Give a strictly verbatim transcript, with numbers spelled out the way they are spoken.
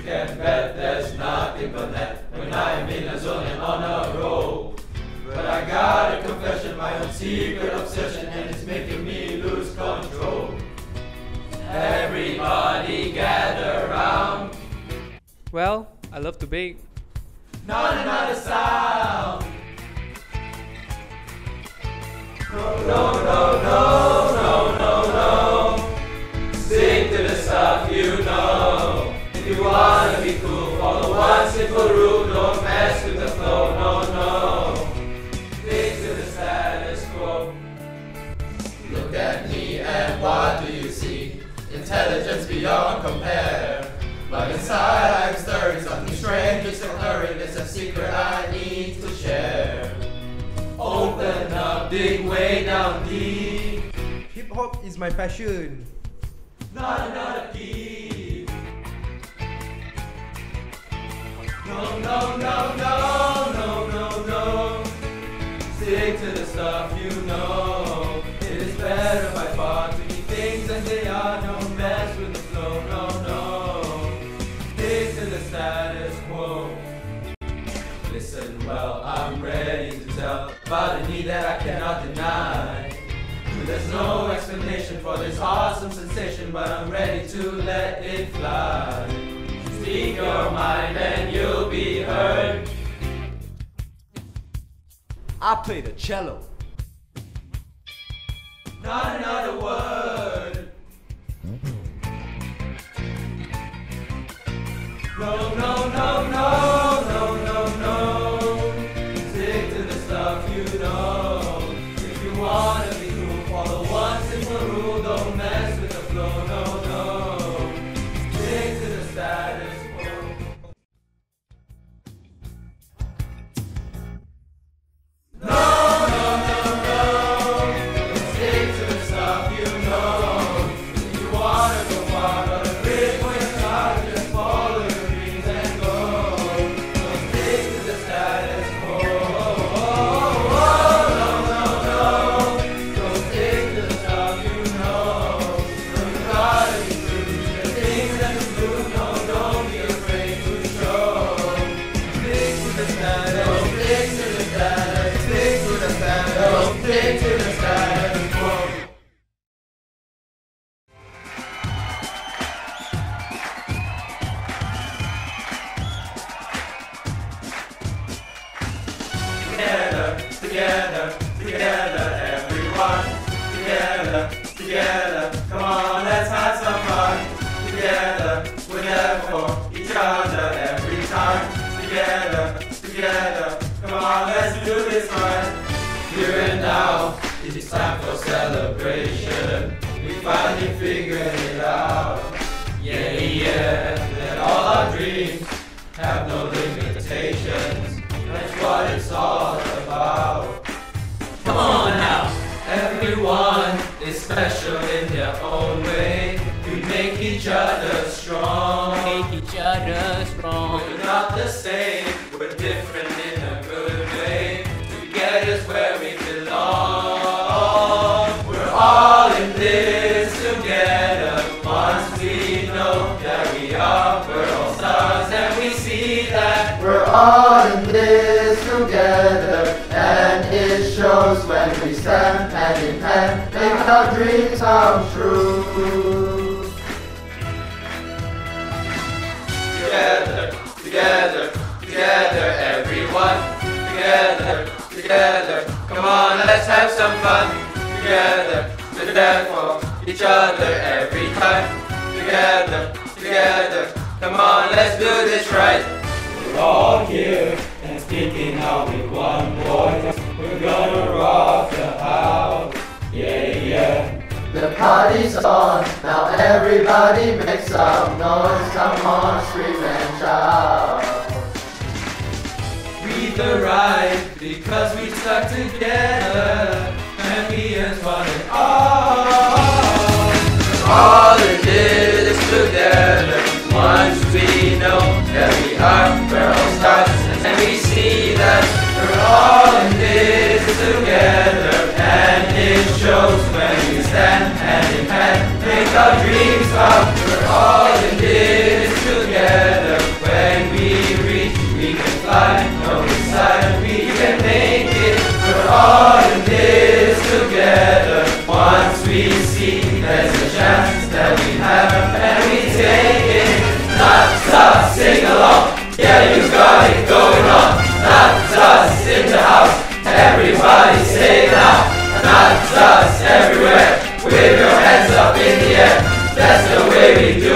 can bet there's nothing but that when I'm in a zone and on a roll. But I got a confession, my own secret obsession, and it's making me lose control. Everybody gather round. Well, I love to bake. Not another sound. No, no, no, no, no, no, no. Stick to the stuff you know. If you wanna be cool, follow one simple rule. Don't mess with the flow, no, no. Stick to the status quo. Look at me and what do you see? Intelligence beyond compare. But inside I'm stirring something strange, it's occurring. It's a secret I need to share. Open up, dig way down deep. Hip hop is my passion. Not another key. No, no, no, no, no, no, no. Stick to the stuff you know. It is better by far to be things as they are. Don't mess with the flow, no, no. Stick to the status quo. Listen well, I'm ready to tell about a need that I cannot deny. There's no explanation for this awesome sensation, but I'm ready to let it fly. Speak your mind and you'll be heard. I play the cello. Not another word. No, no, no, no, no, no, no. Stick to the stuff you know. If you wanna be cool, follow one simple rule. Don't mess with the flow, no, no. Stick to the status quo. No, no, no, no. Stick to the stuff you know. If you wanna go far, gotta live for your God, just follow your dreams and go. Don't stick to the status quo. No, no, no. Don't stick to the stuff you know. No, you gotta be true to the things that you do. No, don't be afraid to show. Stick to the status, stick to the status, stick to the status, stick to the status quo. Together, together, together, everyone. Together, together, come on, let's have some fun. Together, we're there for each other every time. Together, together, come on, let's do this right. Here and now, it's time for celebration. We finally figured it out. Yeah, yeah, that all our dreams have no limitations. That's what it's all about. Come on now, everyone is special in their own way. We make each other strong. Make each other strong. We're not the same, we're different in a good way. Together's where we belong. We're all in this together. Once we know that we are, we're all stars, and we see that we're all in this together. And it shows when we stand hand in hand, make our dreams come true. Together, together, together, everyone. Together, together, come on, let's have some fun. Together, we're there for each other every time. Together, together, come on, let's do this right. We're all here and speaking out with one voice. We're gonna rock the house, yeah, yeah. The party's on, now everybody make some noise. Come on, scream and shout. We the right because we stuck together. Champions one and all. All it is is together. Once we know that we are, we're all stars, and we see that we're all in this together. And it shows when we stand hand in hand, make our dreams come. We're all in this together. way we do